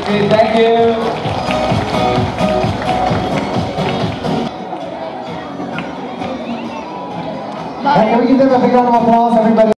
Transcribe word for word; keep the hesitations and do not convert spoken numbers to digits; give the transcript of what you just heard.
Okay, thank you. Hey, can we give them a big round of applause, everybody?